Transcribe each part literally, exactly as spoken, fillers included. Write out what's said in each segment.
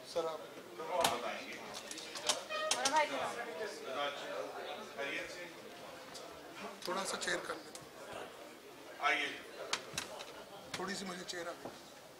Sir आप थोड़ा सा चेयर कर लें, आइए थोड़ी सी मुझे चेयर आ गई।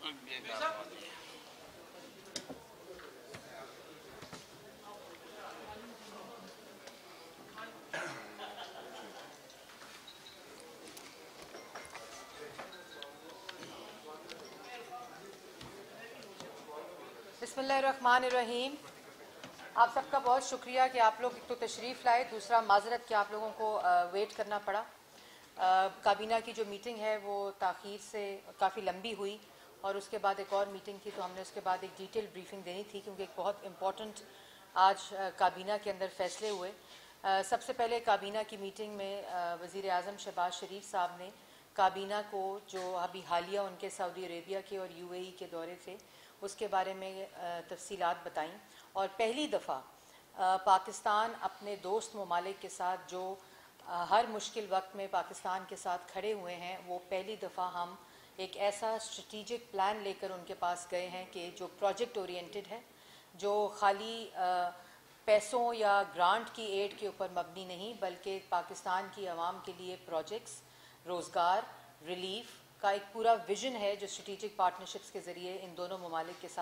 बिस्मिल्लाहिर्रहमानिर्रहीम। आप सबका बहुत शुक्रिया कि आप लोग एक तो तशरीफ़ लाए, दूसरा माजरत कि आप लोगों को वेट करना पड़ा। काबीना की जो मीटिंग है वो ताख़ीर से काफ़ी लंबी हुई और उसके बाद एक और मीटिंग थी, तो हमने उसके बाद एक डिटेल ब्रीफिंग देनी थी क्योंकि एक बहुत इम्पॉर्टेंट आज काबीना के अंदर फ़ैसले हुए। सबसे पहले काबीना की मीटिंग में वज़ीर आज़म शहबाज शरीफ साहब ने काबीना को जो अभी हालिया उनके सऊदी अरेबिया के और यू ए ई के दौरे थे उसके बारे में तफसीलात बताईं और पहली दफ़ा पाकिस्तान अपने दोस्त ममालिक के साथ जो हर मुश्किल वक्त में पाकिस्तान के साथ खड़े हुए हैं, वो पहली दफ़ा हम एक ऐसा स्ट्रेटिजिक प्लान लेकर उनके पास गए हैं कि जो प्रोजेक्ट ओरिएंटेड है, जो खाली पैसों या ग्रांट की एड के ऊपर मबनी नहीं बल्कि पाकिस्तान की आवाम के लिए प्रोजेक्ट्स, रोज़गार, रिलीफ का एक पूरा विजन है जो स्ट्रेटिजिक पार्टनरशिप्स के ज़रिए इन दोनों ममालिक के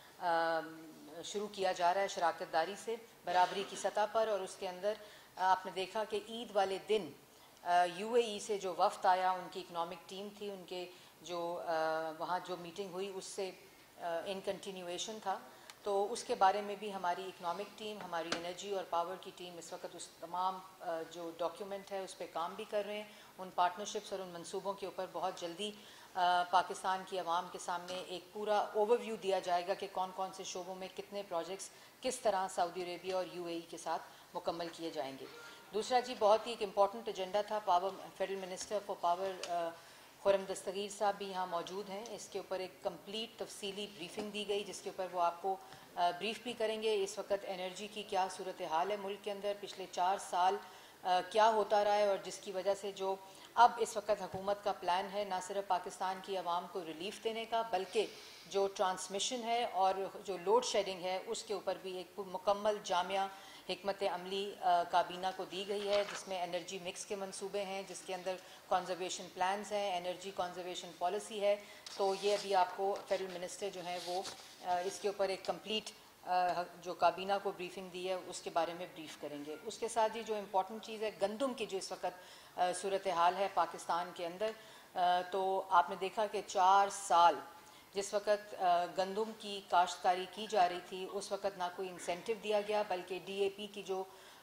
साथ शुरू किया जा रहा है, शराकतदारी से बराबरी की सतह पर। और उसके अंदर आपने देखा कि ईद वाले दिन यू ए ई से जो वफ़द आया, उनकी इकनॉमिक टीम थी, उनके जो वहाँ जो मीटिंग हुई उससे इन कंटिन्यूएशन था, तो उसके बारे में भी हमारी इकनॉमिक टीम, हमारी एनर्जी और पावर की टीम इस वक्त उस तमाम जो डॉक्यूमेंट है उस पर काम भी कर रहे हैं। उन पार्टनरशिप्स और उन मंसूबों के ऊपर बहुत जल्दी पाकिस्तान की आवाम के सामने एक पूरा ओवरव्यू दिया जाएगा कि कौन कौन से शोबों में कितने प्रोजेक्ट्स किस तरह सऊदी अरेबिया और यू ए ई के साथ मुकम्मल किए जाएंगे। दूसरा जी, बहुत ही एक इम्पॉर्टेंट एजेंडा था। Power federal minister for power Khurram Dastgir साहब भी यहाँ मौजूद हैं। इसके ऊपर एक कंप्लीट तफसीली ब्रीफिंग दी गई जिसके ऊपर वो आपको ब्रीफ भी करेंगे। इस वक्त एनर्जी की क्या सूरत हाल है मुल्क के अंदर, पिछले चार साल आ, क्या होता रहा है और जिसकी वजह से जो अब इस वक्त हुकूमत का प्लान है ना सिर्फ पाकिस्तान की आवाम को रिलीफ देने का बल्कि जो ट्रांसमिशन है और जो लोड शेडिंग है उसके ऊपर भी एक मुकम्मल जामिया हिकमत अमली काबीना को दी गई है, जिसमें एनर्जी मिक्स के मंसूबे हैं, जिसके अंदर कंजर्वेशन प्लान्स हैं, एनर्जी कंजर्वेशन पॉलिसी है। तो ये अभी आपको फेडरल मिनिस्टर जो हैं वो इसके ऊपर एक कंप्लीट जो काबीना को ब्रीफिंग दी है उसके बारे में ब्रीफ करेंगे। उसके साथ ही जो इम्पोर्टेंट चीज़ है गंदम की जो इस वक्त सूरत हाल है पाकिस्तान के अंदर, तो आपने देखा कि चार साल जिस वक्त गंदम की काश्तकारी की जा रही थी उस वक्त ना कोई इंसेंटिव दिया गया बल्कि डी ए पी की जो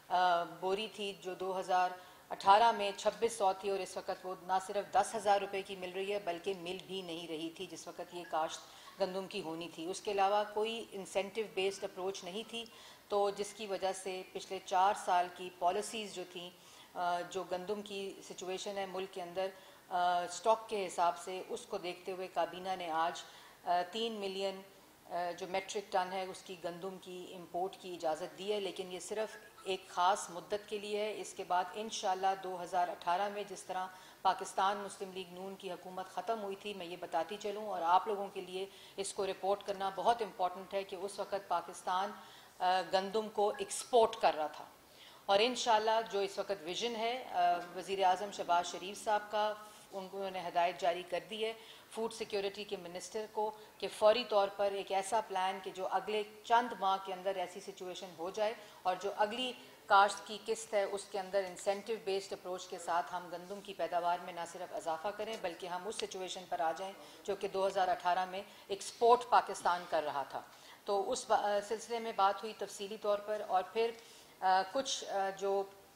बोरी थी जो दो हज़ार अठारह में छब्बीस सौ थी और इस वक्त वो ना सिर्फ दस हज़ार रुपये की मिल रही है बल्कि मिल भी नहीं रही थी जिस वक्त ये काश्त गंदम की होनी थी। उसके अलावा कोई इंसेंटिव बेस्ड अप्रोच नहीं थी, तो जिसकी वजह से पिछले चार साल की पॉलिसीज़ जो थी, जो गंदम की सिचुएशन है मुल्क के अंदर स्टॉक के हिसाब से, उसको देखते हुए काबीना ने आज तीन मिलियन जो मेट्रिक टन है उसकी गंदम की इंपोर्ट की इजाज़त दी है, लेकिन ये सिर्फ एक ख़ास मुद्दत के लिए है। इसके बाद इंशाअल्लाह दो हज़ार अठारह में जिस तरह पाकिस्तान मुस्लिम लीग नून की हुकूमत ख़त्म हुई थी, मैं ये बताती चलूँ और आप लोगों के लिए इसको रिपोर्ट करना बहुत इम्पॉर्टेंट है कि उस वक़्त पाकिस्तान गंदम को एक्सपोर्ट कर रहा था और इंशाअल्लाह जो इस वक्त विजन है वज़ीर आज़म शहबाज शरीफ साहब का, उन्होंने हदायत जारी कर दी है फूड सिक्योरिटी के मिनिस्टर को कि फौरी तौर पर एक ऐसा प्लान कि जो अगले चंद माह के अंदर ऐसी सिचुएशन हो जाए और जो अगली काश्त की किस्त है उसके अंदर इंसेंटिव बेस्ड अप्रोच के साथ हम गंदम की पैदावार में ना सिर्फ इजाफा करें बल्कि हम उस सिचुएशन पर आ जाएं जो कि दो हज़ार अठारह में एक्सपोर्ट पाकिस्तान कर रहा था। तो उस सिलसिले में बात हुई तफसीली तौर पर और फिर आ, कुछ आ, जो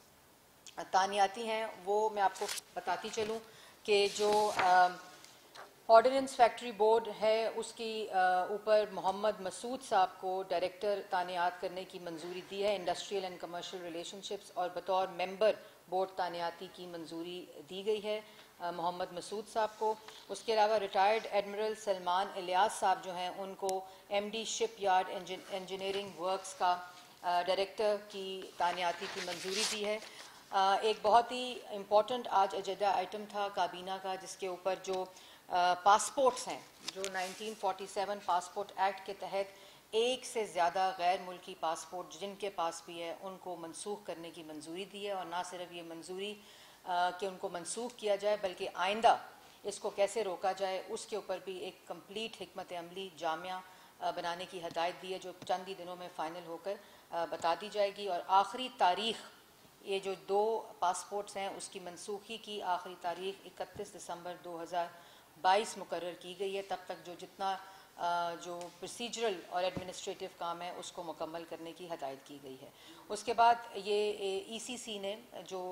तानियाती हैं वो मैं आपको बताती चलूँ कि जो ऑर्डिनेंस फैक्ट्री बोर्ड है उसकी ऊपर मोहम्मद मसूद साहब को डायरेक्टर तानियात करने की मंजूरी दी है, इंडस्ट्रियल एंड कमर्शियल रिलेशनशिप्स, और बतौर मेंबर बोर्ड तानियाती की मंजूरी दी गई है मोहम्मद मसूद साहब को। उसके अलावा रिटायर्ड एडमिरल सलमान इलियास साहब जो हैं उनको M D shipyard engineering works का डायरेक्टर की तानियाती की मंजूरी दी है। एक बहुत ही इम्पोर्टेंट आज एजेंडा आइटम था काबीना का जिसके ऊपर जो पासपोर्ट्स हैं, जो nineteen forty seven passport act के तहत ایک سے زیادہ غیر ملکی پاسپورٹ جن کے پاس بھی ہے ان کو منسوخ کرنے کی منظوری دی ہے، اور نہ صرف یہ منظوری کہ ان کو منسوخ کیا جائے بلکہ آئندہ اس کو کیسے روکا جائے اس کے اوپر بھی ایک کمپلیٹ حکمت عملی جامعہ بنانے کی ہدایت دی ہے، جو چند ہی دنوں میں فائنل ہو کر بتا دی جائے گی۔ اور آخری تاریخ یہ جو دو پاسپورٹس ہیں اس کی منسوخی کی آخری تاریخ اکتیس دسمبر دو ہزار بائیس مقرر کی گئی ہے۔ تب تک جو جتنا جو پروسیجرل اور ایڈمنسٹریٹو کام ہے اس کو مکمل کرنے کی ہدایت کی گئی ہے۔ اس کے بعد یہ ای سی سی نے جو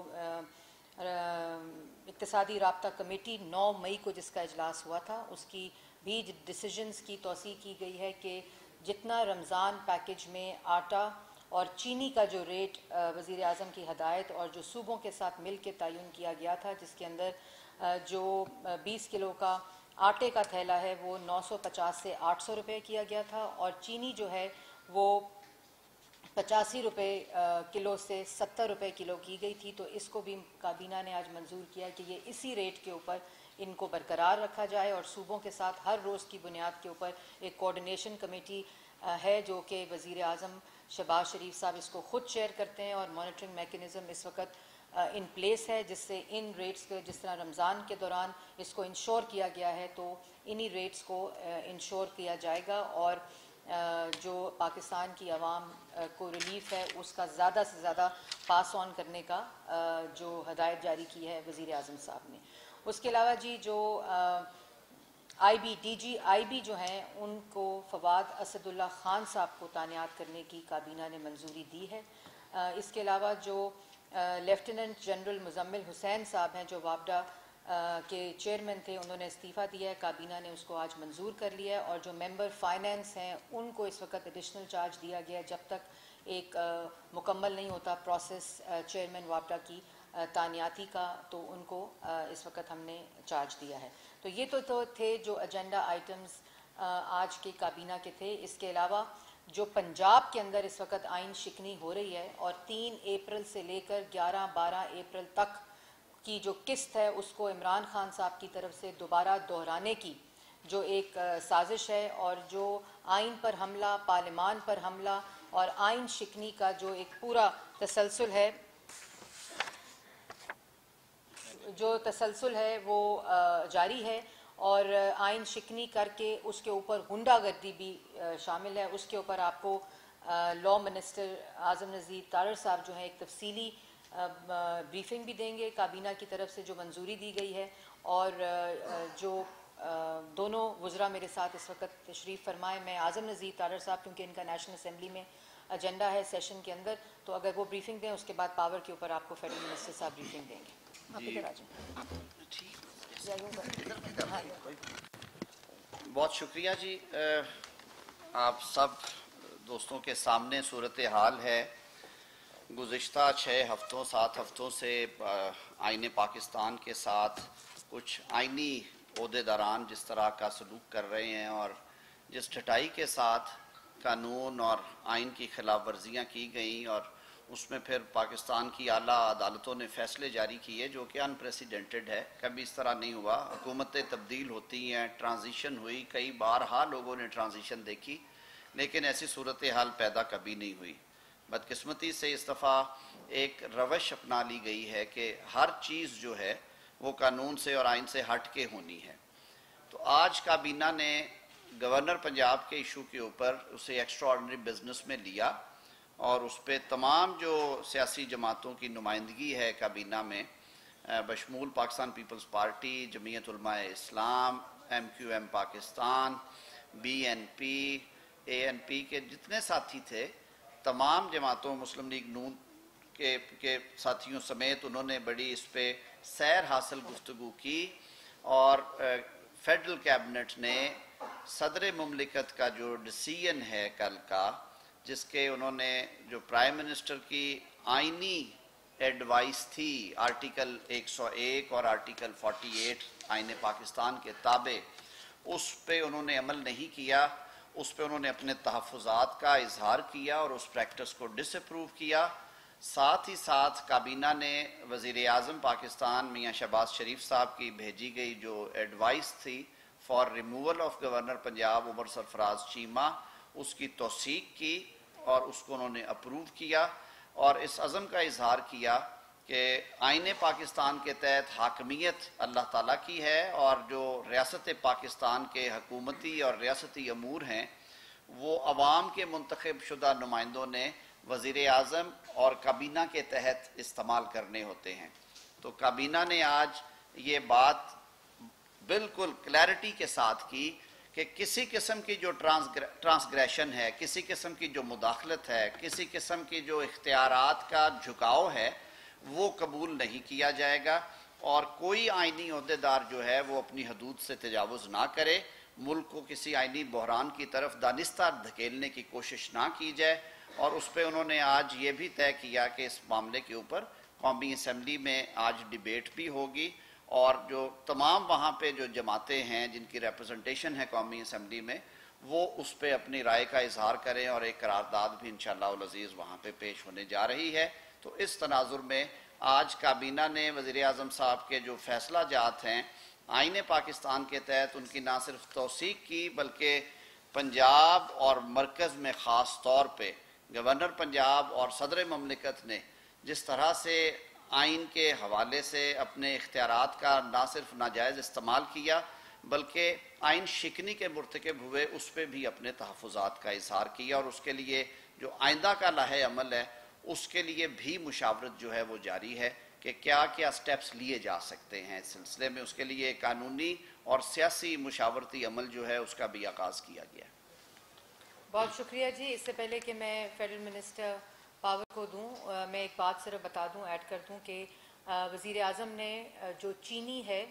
اقتصادی رابطہ کمیٹی نو مئی کو جس کا اجلاس ہوا تھا اس کی بھی ڈیسیجنز کی توثیق کی گئی ہے کہ جتنا رمضان پیکج میں آٹا اور چینی کا جو ریٹ وزیر اعظم کی ہدایت اور جو صوبوں کے ساتھ مل کے تعین کیا گیا تھا، جس کے اندر جو بیس کلو کا آٹے کا تھیلا ہے وہ نو سو پچاس سے آٹھ سو روپے کیا گیا تھا، اور چینی جو ہے وہ پچاسی روپے کلو سے ستر روپے کلو کی گئی تھی۔ تو اس کو بھی کابینہ نے آج منظور کیا کہ یہ اسی ریٹ کے اوپر ان کو برقرار رکھا جائے، اور صوبوں کے ساتھ ہر روز کی بنیاد کے اوپر ایک کوآرڈینیشن کمیٹی ہے جو کہ وزیر اعظم شہباز شریف صاحب اس کو خود چیئر کرتے ہیں، اور مانیٹرنگ میکنزم اس وقت ان پلیس ہے جس سے ان ریٹس کے جس طرح رمضان کے دوران اس کو انشور کیا گیا ہے تو انہی ریٹس کو انشور کیا جائے گا، اور جو پاکستان کی عوام کو ریلیف ہے اس کا زیادہ سے زیادہ پاس آن کرنے کا جو ہدایت جاری کی ہے وزیر اعظم صاحب نے۔ اس کے علاوہ جی جو I B D G I B جو ہیں ان کو فواد اسد اللہ خان صاحب کو تعینات کرنے کی کابینہ نے منظوری دی ہے۔ اس کے علاوہ جو لیفٹیننٹ جنرل مزمل حسین صاحب ہیں جو وابڈا کے چیئرمین تھے، انہوں نے استعفیٰ دیا ہے، کابینہ نے اس کو آج منظور کر لیا ہے، اور جو ممبر فائنینس ہیں ان کو اس وقت ایڈیشنل چارج دیا گیا ہے جب تک ایک مکمل نہیں ہوتا پروسیس چیئرمین وابڈا کی تعیناتی کا، تو ان کو اس وقت ہم نے چارج دیا ہے۔ تو یہ تو تو تھے جو ایجنڈا آئٹمز آج کے کابینہ کے تھے۔ اس کے علاوہ جو پنجاب کے اندر اس وقت آئین شکنی ہو رہی ہے اور تین اپریل سے لے کر گیارہ بارہ اپریل تک کی جو قسط ہے اس کو عمران خان صاحب کی طرف سے دوبارہ دہرانے کی جو ایک سازش ہے، اور جو آئین پر حملہ، پارلیمان پر حملہ اور آئین شکنی کا جو ایک پورا تسلسل ہے جو تسلسل ہے وہ جاری ہے، اور آئین شکنی کر کے اس کے اوپر ہنڈا گردی بھی شامل ہے۔ اس کے اوپر آپ کو لاء منسٹر اعظم نذیر تارڑ صاحب جو ہیں ایک تفصیلی بریفنگ بھی دیں گے کابینہ کی طرف سے جو منظوری دی گئی ہے، اور جو دونوں وزراء میرے ساتھ اس وقت تشریف فرمائے، میں اعظم نذیر تارڑ صاحب کیونکہ ان کا نیشنل اسمبلی میں ایجنڈا ہے سیشن کے اندر، تو اگر وہ بریفنگ دیں اس کے بعد پاور کے اوپر آپ کو فیڈرل منسٹر صاحب بریفنگ دیں گے۔ آپ ادھر آ جائیں۔ بہت شکریہ جی۔ آپ سب دوستوں کے سامنے صورتحال ہے، گزشتہ چھ ہفتوں سات ہفتوں سے آئین پاکستان کے ساتھ کچھ آئینی عہدیداران جس طرح کا سلوک کر رہے ہیں اور جس ڈھٹائی کے ساتھ قانون اور آئین کی خلاف ورزیاں کی گئیں، اور اس میں پھر پاکستان کی اعلیٰ عدالتوں نے فیصلے جاری کیے جو کہ ان پریسیڈنٹڈ ہے، کبھی اس طرح نہیں ہوا۔ حکومتیں تبدیل ہوتی ہیں، ٹرانزیشن ہوئی، کئی بار ہاں لوگوں نے ٹرانزیشن دیکھی، لیکن ایسی صورتحال پیدا کبھی نہیں ہوئی۔ بدقسمتی سے اس دفعہ ایک روش اپنا لی گئی ہے کہ ہر چیز جو ہے وہ قانون سے اور آئین سے ہٹ کے ہونی ہے۔ تو آج کابینہ نے گورنر پنجاب کے ایشو کے اوپر اسے ایکسٹرا آرڈنری بزنس میں لیا، اور اس پہ تمام جو سیاسی جماعتوں کی نمائندگی ہے کابینہ میں بشمول Pakistan Peoples party, Jamiat Ulema Islam, M Q M Pakistan, B N P, A N P کے جتنے ساتھی تھے، تمام جماعتوں، مسلم لیگ نون کے کے ساتھیوں سمیت انہوں نے بڑی اس پہ سیر حاصل گفتگو کی، اور فیڈرل کیبنٹ نے صدر مملکت کا جو ڈیسیژن ہے کل کا، جس کے انہوں نے جو پرائم منسٹر کی آئینی ایڈوائس تھی آرٹیکل ایک سو ایک اور آرٹیکل فورٹی ایٹ آئین پاکستان کے تابع، اس پہ انہوں نے عمل نہیں کیا۔ اس پہ انہوں نے اپنے تحفظات کا اظہار کیا اور اس پریکٹس کو ڈس اپروو کیا۔ ساتھ ہی ساتھ کابینہ نے وزیر اعظم پاکستان میاں شہباز شریف صاحب کی بھیجی گئی جو ایڈوائس تھی for removal of governor Punjab Umar Sarfraz Cheema, اس کی توثیق کی اور اس کو انہوں نے اپروو کیا اور اس عزم کا اظہار کیا کہ آئین پاکستان کے تحت حاکمیت اللہ تعالیٰ کی ہے اور جو ریاست پاکستان کے حکومتی اور ریاستی امور ہیں وہ عوام کے منتخب شدہ نمائندوں نے وزیر اعظم اور کابینہ کے تحت استعمال کرنے ہوتے ہیں. تو کابینہ نے آج یہ بات بالکل کلیئرٹی کے ساتھ کی کہ کسی قسم کی جو ٹرانسگریشن ہے، کسی قسم کی جو مداخلت ہے، کسی قسم کی جو اختیارات کا جھکاؤ ہے وہ قبول نہیں کیا جائے گا اور کوئی آئینی عہدیدار جو ہے وہ اپنی حدود سے تجاوز نہ کرے، ملک کو کسی آئینی بحران کی طرف دانستہ دھکیلنے کی کوشش نہ کی جائے. اور اس پہ انہوں نے آج یہ بھی طے کیا کہ اس معاملے کے اوپر قومی اسمبلی میں آج ڈیبیٹ بھی ہوگی اور جو تمام وہاں پہ جو جماعتیں ہیں جن کی ریپرزنٹیشن ہے قومی اسمبلی میں وہ اس پہ اپنی رائے کا اظہار کریں اور ایک قرارداد بھی انشاءاللہ العزیز وہاں پہ پیش ہونے جا رہی ہے. تو اس تناظر میں آج کابینہ نے وزیر اعظم صاحب کے جو فیصلہ جات ہیں آئین پاکستان کے تحت ان کی نہ صرف توثیق کی بلکہ پنجاب اور مرکز میں خاص طور پہ گورنر پنجاب اور صدر مملکت نے جس طرح سے آئین کے حوالے سے اپنے اختیارات کا نہ صرف ناجائز استعمال کیا بلکہ آئین شکنی کے مرتکب ہوئے اس پہ بھی اپنے تحفظات کا اظہار کیا اور اس کے لیے جو آئندہ کا لائحہ عمل ہے اس کے لیے بھی مشاورت جو ہے وہ جاری ہے کہ کیا کیا سٹیپس لیے جا سکتے ہیں اس سلسلے میں. اس کے لیے قانونی اور سیاسی مشاورتی عمل جو ہے اس کا بھی آغاز کیا گیا ہے. بہت شکریہ جی. اس سے پہلے کہ میں فیڈرل منسٹر پاور کو دوں میں ایک بات صرف بتا دوں ایڈ کر دوں کہ وزیر اعظم نے جو چینی ہے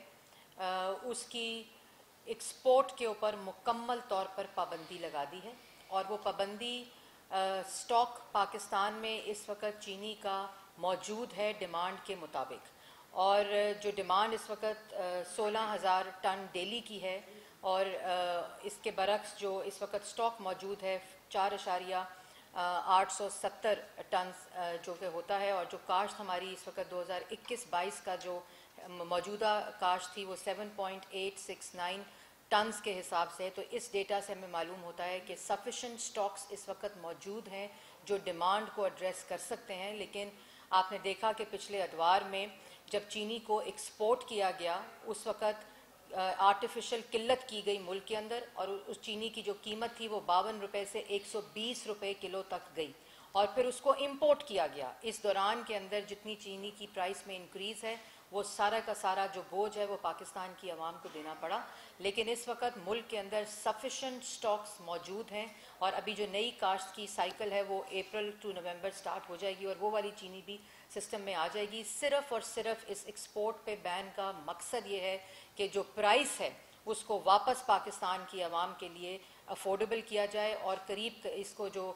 اس کی ایکسپورٹ کے اوپر مکمل طور پر پابندی لگا دی ہے اور وہ پابندی سٹاک پاکستان میں اس وقت چینی کا موجود ہے ڈیمانڈ کے مطابق اور جو ڈیمانڈ اس وقت سولہ ہزار ٹن ڈیلی کی ہے اور اس کے برعکس جو اس وقت سٹاک موجود ہے چار اشاریہ آٹھ سو ستر ٹنز جو کہ ہوتا ہے اور جو کاشت ہماری اس وقت دو ہزار اکیس بائیس کا جو موجودہ کاشت تھی وہ seven point eight six nine tons کے حساب سے. تو اس ڈیٹا سے ہمیں معلوم ہوتا ہے کہ سفیشنٹ سٹاکس اس وقت موجود ہیں جو ڈیمانڈ کو ایڈریس کر سکتے ہیں. لیکن آپ نے دیکھا کہ پچھلے ادوار میں جب چینی کو ایکسپورٹ کیا گیا اس وقت آرٹیفیشل قلت کی گئی ملک کے اندر اور اس چینی کی جو قیمت تھی وہ باون روپے سے ایک سو بیس روپے کلو تک گئی اور پھر اس کو امپورٹ کیا گیا. اس دوران کے اندر جتنی چینی کی پرائس میں انکریز ہے وہ سارا کا سارا جو بوجھ ہے وہ پاکستان کی عوام کو دینا پڑا. لیکن اس وقت ملک کے اندر سفیشنٹ سٹاکس موجود ہیں اور ابھی جو نئی کاشت کی سائیکل ہے وہ اپریل ٹو نومبر سٹارٹ ہو جائے گی اور وہ والی چینی بھی سسٹم میں آ جائے گی. صرف اور صرف اس ایکسپورٹ پہ بین کا مقصد یہ ہے کہ جو پرائس ہے اس کو واپس پاکستان کی عوام کے لیے افورڈیبل کیا جائے اور قریب اس کو جو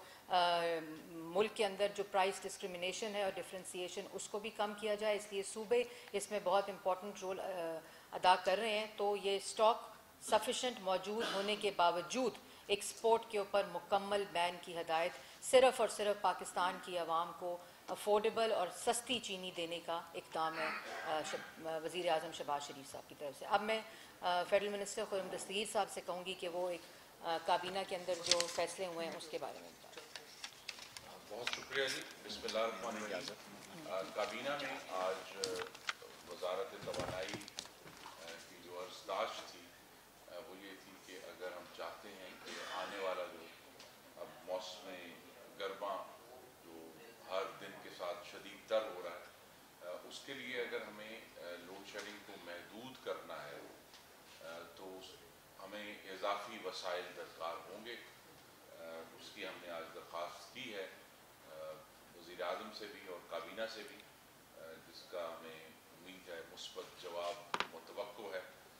ملک کے اندر جو پرائس ڈسکرمنیشن ہے اور ڈفرینسیشن اس کو بھی کم کیا جائے. اس لیے صوبے اس میں بہت امپورٹنٹ رول ادا کر رہے ہیں. تو یہ سٹاک سفیشنٹ موجود ہونے کے باوجود ایکسپورٹ کے اوپر مکمل بین کی ہدایت صرف اور صرف پاکستان کی عوام کو افورڈیبل اور سستی چینی دینے کا اقدام ہے وزیر اعظم شہباز شریف صاحب کی طرف سے. اب میں فیڈرل منسٹر خرم دستگیر صاحب سے کہوں گی کہ وہ ایک کابینہ کے اندر جو فیصلے ہوئے ہیں اس کے بارے میں بتائیں. بہت شکریہ جی. بسم اللہ الرحمن الرحیم. کابینہ میں آج وزارت توانائی کی جو ارزداشت تھی وہ یہ تھی کہ اگر ہم چاہتے ہیں کہ آنے والا جو اب موسم گرما جو ہر دن کے ساتھ شدید تر ہو رہا ہے اس کے لیے اگر ہمیں لوڈ شیڈنگ کو محدود کرنا ہے تو ہمیں اضافی وسائل درکار ہوں گے. اس کی ہم نے آج درخواست کی ہے وزیر اعظم سے بھی اور کابینہ سے بھی جس کا ہمیں امید ہے مثبت جواب متوقع ہے.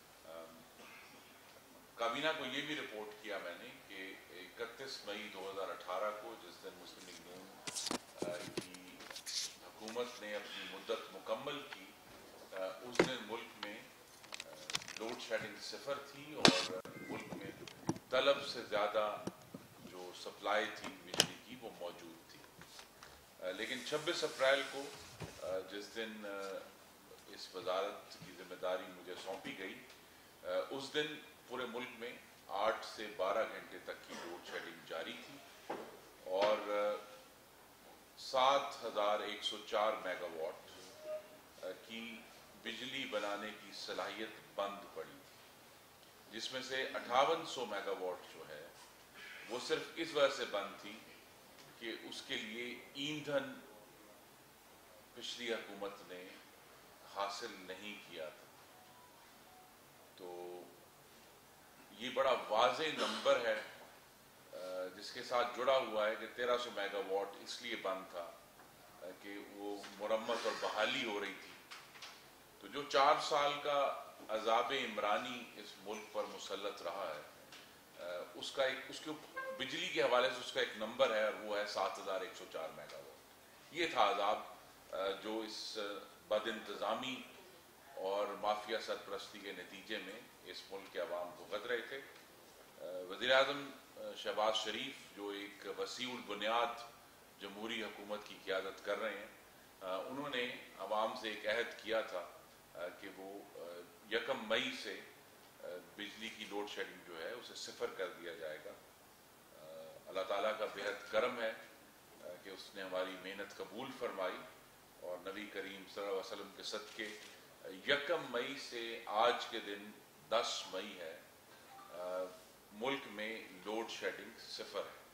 کابینہ کو یہ بھی رپورٹ کیا میں نے کہ اکتیس مئی دو ہزار اٹھارہ کو جس دن مسلم لیگ نون کی حکومت نے اپنی مدت مکمل کی اس دن ملک میں لوڈ شیڈنگ صفر تھی اور ملک میں طلب سے زیادہ جو سپلائی تھی بجلی کی وہ موجود تھی. لیکن چھبیس اپریل کو جس دن اس وزارت کی ذمہ داری مجھے سونپی گئی اس دن پورے ملک میں आठ से बारह घंटे तक की लोड शेडिंग जारी थी और सात हज़ार एक सौ चार मेगावाट की बिजली बनाने की सलाहियत बंद पड़ी, जिसमें से अट्ठावन सौ मेगावाट जो है वो सिर्फ इस वजह से बंद थी कि उसके लिए ईंधन पिछली हुकूमत ने हासिल नहीं किया था। तो ये बड़ा वाज़े नंबर है जिसके साथ जुड़ा हुआ है कि तेरह सौ मेगावाट इसलिए बंद था कि वो मुरम्मत और बहाली हो रही थी। तो जो चार साल का अज़ाब इमरानी इस मुल्क पर मुसल्लत रहा है, उसका एक उसके बिजली के हवाले से उसका एक नंबर है और वो है सात हज़ार एक सौ चार मेगावाट। ये था अज़ाब जो इस बदइंतज़ामी और माफिया सरपरस्ती के नतीजे में इस मुल्क के अवाम को भुगत रहे थे। वज़ीर आज़म शहबाज शरीफ जो एक वसीउल बुनियाद जमहूरी हुकूमत की क़ियादत कर रहे हैं, उन्होंने अवाम से एक अहद किया था कि वो यकम मई से बिजली की लोड शेडिंग जो है उसे सिफर कर दिया जाएगा। अल्लाह ताला का बेहद करम है कि उसने हमारी मेहनत कबूल फरमाई और नबी करीम सल्लल्लाहु अलैहि वसल्लम के सदके यकम मई से आज के दिन दस मई है, मुल्क में लोड शेडिंग सिफर है।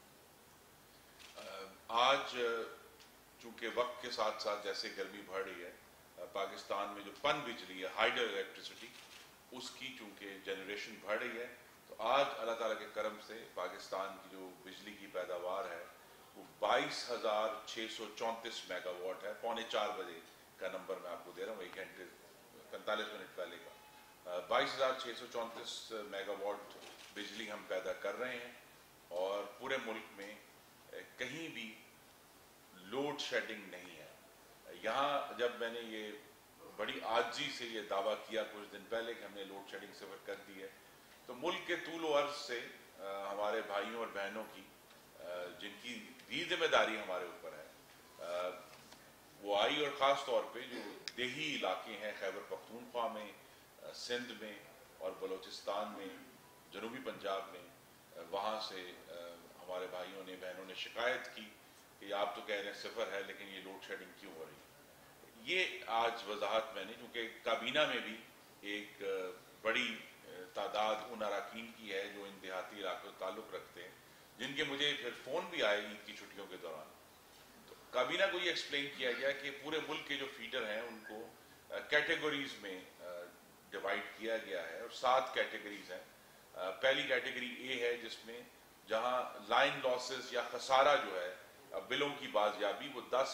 आज चूंकि वक्त के साथ साथ जैसे गर्मी बढ़ रही है, पाकिस्तान में जो पन बिजली है, हाइडल इलेक्ट्रिसिटी, उसकी चूंकि जनरेशन बढ़ रही है, तो आज अल्लाह ताला के करम से पाकिस्तान की जो बिजली की पैदावार है वो बाईस हज़ार छः सौ चौंतीस मेगावाट है। पौने चार बजे का नंबर मैं आपको दे रहा हूँ, एक घंटे पैंतालीस मिनट पहले का। बाईस हज़ार छः सौ चौंतीस मेगावाट बिजली हम पैदा कर रहे हैं और पूरे मुल्क में कहीं भी लोड शेडिंग नहीं है। यहाँ जब मैंने ये बड़ी आजी से ये दावा किया कुछ दिन पहले कि हमने लोड शेडिंग सिफर कर दी है, तो मुल्क के तूल व अर्ज से आ, हमारे भाइयों और बहनों की आ, जिनकी भी जिम्मेदारी हमारे ऊपर है, आ, वो आई और ख़ास तौर पे जो देही इलाके हैं खैबर पख्तूनख्वा में, आ, सिंध में और बलूचिस्तान में, जनूबी पंजाब में, वहाँ से आ, हमारे भाइयों ने बहनों ने शिकायत की कि आप तो कह रहे हैं सिफर है लेकिन ये लोड शेडिंग क्यों हो रही है। ये आज वजाहत मैंने, क्योंकि काबीना में भी एक बड़ी तादाद उन अरकान की है जो इन देहाती इलाकों से ताल्लुक़ रखते हैं, जिनके मुझे फिर फ़ोन भी आए ईद की छुट्टियों के दौरान। तो काबीना को ये एक्सप्लेन किया गया कि पूरे मुल्क के जो फीडर हैं उनको कैटेगरीज में डिवाइड किया गया है और सात कैटेगरीज हैं। पहली कैटेगरी ए है जिसमें जहाँ लाइन लॉसेस या खसारा जो है बिलों की बाजियाबी वो दस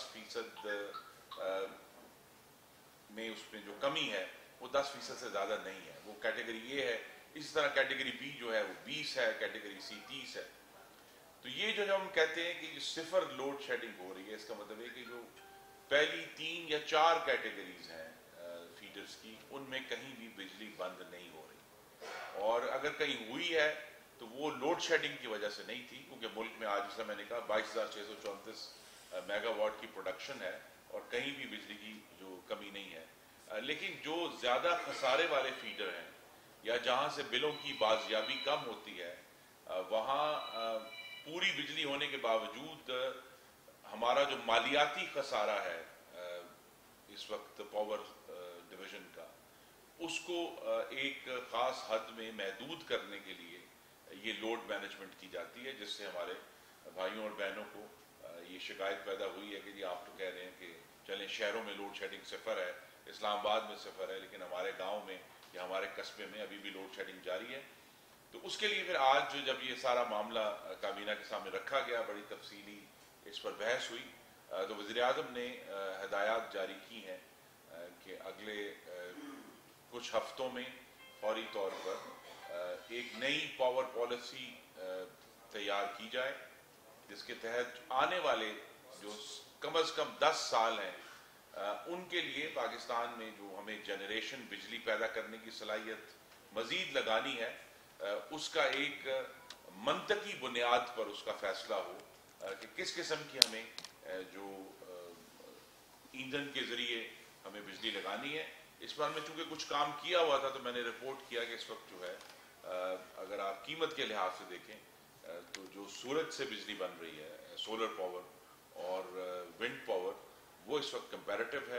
फीसद में उसमें जो कमी है वो दस फीसद से ज़्यादा नहीं है, वो कैटेगरी ए है। इसी तरह कैटेगरी बी जो है वो बीस है, कैटेगरी सी तीस है। तो ये जो हम कहते हैं कि सिफर लोड शेडिंग हो रही है, इसका मतलब है कि जो पहली तीन या चार कैटेगरीज हैं फीडर्स की, उनमें कहीं भी बिजली बंद नहीं हो रही, और अगर कहीं हुई है तो वो लोड शेडिंग की वजह से नहीं थी, क्योंकि मुल्क में आज जैसा मैंने कहा बाईस हज़ार छः सौ चौंतीस मेगावाट की प्रोडक्शन है और कहीं भी बिजली की जो कमी नहीं है। लेकिन जो ज़्यादा खसारे वाले फीडर हैं या जहाँ से बिलों की बाजियाबी कम होती है, वहाँ पूरी बिजली होने के बावजूद हमारा जो मालियाती खसारा है इस वक्त पावर डिवीज़न का, उसको एक ख़ास हद में महदूद करने के लिए ये लोड मैनेजमेंट की जाती है, जिससे हमारे भाइयों और बहनों को ये शिकायत पैदा हुई है कि जी आप तो कह रहे हैं कि चलें शहरों में लोड शेडिंग सिफर है, इस्लामाबाद में सिफर है, लेकिन हमारे गांव में या हमारे कस्बे में अभी भी लोड शेडिंग जारी है। तो उसके लिए फिर आज जब ये सारा मामला काबीना के सामने रखा गया, बड़ी तफसीली इस पर बहस हुई, तो वज़ीर आज़म ने हदायत जारी की हैं कि अगले कुछ हफ्तों में फौरी तौर पर एक नई पावर पॉलिसी तैयार की जाए, जिसके तहत आने वाले जो कम अज़ कम दस साल हैं उनके लिए पाकिस्तान में जो हमें जनरेशन बिजली पैदा करने की सलाहियत मज़ीद लगानी है, उसका एक मंतकी बुनियाद पर उसका फैसला हो कि किस किस्म की हमें जो ईंधन के ज़रिए हमें बिजली लगानी है। इस बार में चूँकि कुछ काम किया हुआ था तो मैंने रिपोर्ट किया कि इस वक्त जो है اگر آپ قیمت کے لحاظ سے دیکھیں تو جو سورج سے بجلی بن رہی ہے سولر پاور اور ونڈ پاور وہ اس وقت کمپیریٹو ہے.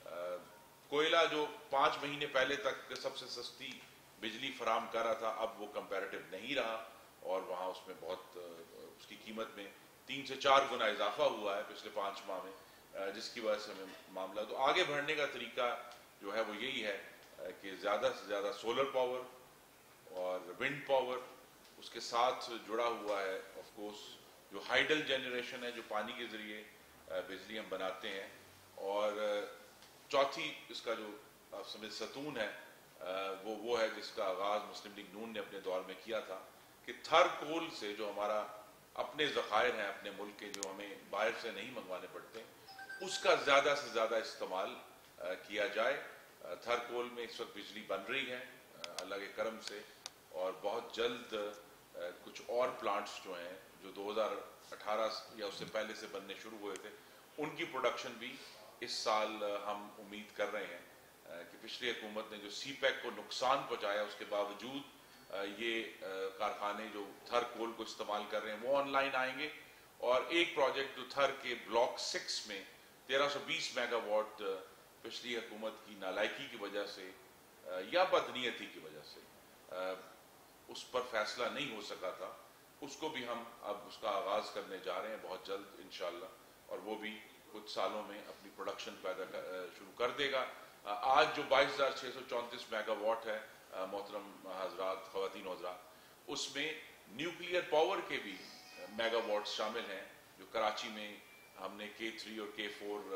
کوئلہ جو پانچ مہینے پہلے تک سب سے سستی بجلی فراہم کر رہا تھا اب وہ کمپیریٹو نہیں رہا اور وہاں اس میں بہت اس کی قیمت میں تین سے چار گنا اضافہ ہوا ہے پچھلے پانچ ماہ میں, جس کی وجہ سے ہمیں معاملہ تو آگے بڑھنے کا طریقہ جو ہے وہ یہی ہے کہ زیادہ سے زیادہ سولر پاور اور ونڈ پاور, اس کے ساتھ جڑا ہوا ہے آف کورس جو ہائیڈل جنریشن ہے جو پانی کے ذریعے بجلی ہم بناتے ہیں, اور چوتھی اس کا جو آپ سمجھ ستون ہے وہ وہ ہے جس کا آغاز مسلم لیگ نون نے اپنے دور میں کیا تھا کہ تھر کول سے جو ہمارا اپنے ذخائر ہیں اپنے ملک کے جو ہمیں باہر سے نہیں منگوانے پڑتے اس کا زیادہ سے زیادہ استعمال کیا جائے. تھر کول میں اس وقت بجلی بن رہی ہے اللہ کے کرم سے, اور بہت جلد کچھ اور پلانٹس جو ہیں جو دو ہزار اٹھارہ یا اس سے پہلے سے بننے شروع ہوئے تھے ان کی پروڈکشن بھی اس سال ہم امید کر رہے ہیں کہ پچھلی حکومت نے جو سی پیک کو نقصان پہنچایا اس کے باوجود یہ کارخانے جو تھر کول کو استعمال کر رہے ہیں وہ آن لائن آئیں گے, اور ایک پروجیکٹ جو تھر کے بلاک سکس میں تیرہ سو بیس میگا واٹ پچھلی حکومت کی نالائکی کی وجہ سے یا بدنیتی کی وجہ سے اس پر فیصلہ نہیں ہو سکا تھا, اس کو بھی ہم اب اس کا آغاز کرنے جا رہے ہیں بہت جلد انشاءاللہ, اور وہ بھی کچھ سالوں میں اپنی پروڈکشن پیدا شروع کر دے گا. آج جو بائیس ہزار چھ سو چونتیس میگا واٹ ہے محترم حضرات خواتین و حضرات, اس میں نیوکلیئر پاور کے بھی میگا واٹس شامل ہیں جو کراچی میں ہم نے کے تھری اور کے فور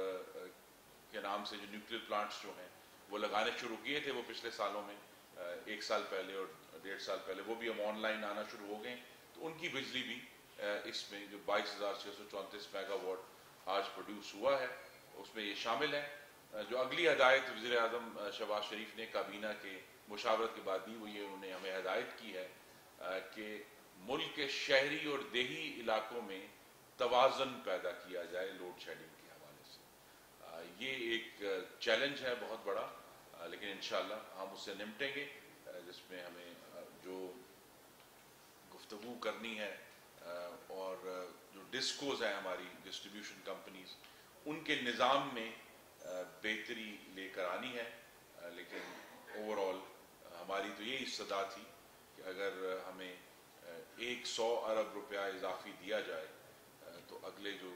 کے نام سے جو نیوکلیئر پلانٹس جو ہیں وہ لگانے شروع کیے تھے وہ پچھلے سالوں میں ایک سال پہلے اور ڈیڑھ سال پہلے, وہ بھی اب آن لائن آنا شروع ہو گئے, تو ان کی بجلی بھی اس میں جو بائیس ہزار چھ سو چونتیس میگا واٹ آج پروڈیوس ہوا ہے اس میں یہ شامل ہے. جو اگلی ہدایت وزیر اعظم شہباز شریف نے کابینہ کے مشاورت کے بعد دی وہ یہ انہوں نے ہمیں ہدایت کی ہے کہ ملک کے شہری اور دیہی علاقوں میں توازن پیدا کیا جائے لوڈ شیڈنگ کے حوالے سے. یہ ایک چیلنج ہے بہت بڑا, لیکن انشاءاللہ ہم اس سے نمٹیں گے, جس میں ہمیں جو گفتگو کرنی ہے اور جو ڈسکوز ہیں ہماری ڈسٹریبیوشن کمپنیز ان کے نظام میں بہتری لے کر آنی ہے. لیکن اوور آل ہماری تو یہ استدا تھی کہ اگر ہمیں ایک سو ارب روپیہ اضافی دیا جائے تو اگلے جو